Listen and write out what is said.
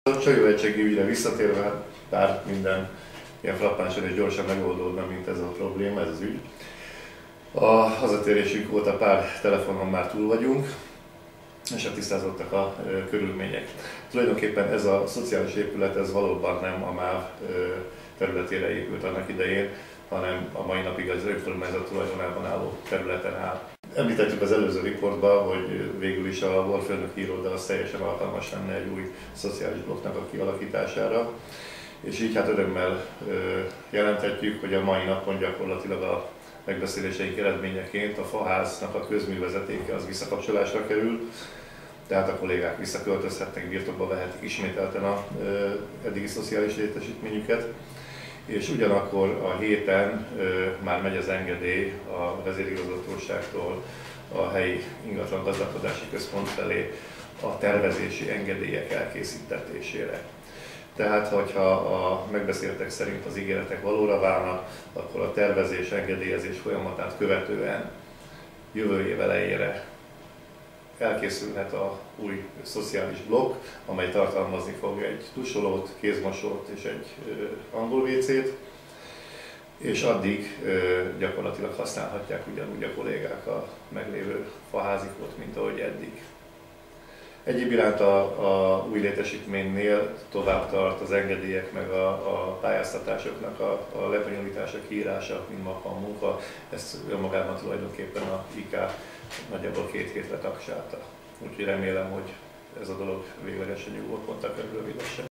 A csajövegységi ügyre visszatérve, bár minden ilyen frappánsan és gyorsan megoldódna, mint ez a probléma, ez az ügy. A hazatérésünk óta pár telefonon már túl vagyunk, és tisztázottak a körülmények. Tulajdonképpen ez a szociális épület, ez valóban nem a MÁV területére épült annak idején, hanem a mai napig az önkormányzat tulajdonában álló területen áll. Említettük az előző riportban, hogy végül is a borfőnöki iroda az teljesen alkalmas lenne egy új szociális blokknak a kialakítására. És így hát örömmel jelenthetjük, hogy a mai napon gyakorlatilag a megbeszéléseink eredményeként a faháznak a közművezetéke az visszakapcsolásra kerül, tehát a kollégák visszaköltözhetnek, birtokba vehetik ismételten a eddigi szociális létesítményüket. És ugyanakkor a héten már megy az engedély a vezérigazgatóságtól a helyi ingatlan gazdálkodási központ felé a tervezési engedélyek elkészítetésére. Tehát, hogyha a megbeszéltek szerint az ígéretek valóra válnak, akkor a tervezés, engedélyezés folyamatát követően jövő év elejére elkészülhet a új szociális blokk, amely tartalmazni fog egy tusolót, kézmosót és egy angol WC-t, és addig gyakorlatilag használhatják ugyanúgy a kollégák a meglévő faházikot, mint ahogy eddig. Egyéb iránt a új létesítménynél tovább tart az engedélyek meg a pályáztatásoknak a lebonyolítása, kiírása, mint maga a munka. Ezt önmagában tulajdonképpen a IK nagyjából 2 hétre tagsálta. Úgyhogy remélem, hogy ez a dolog véglegesen nyugodt ponttal kerül rövidesen.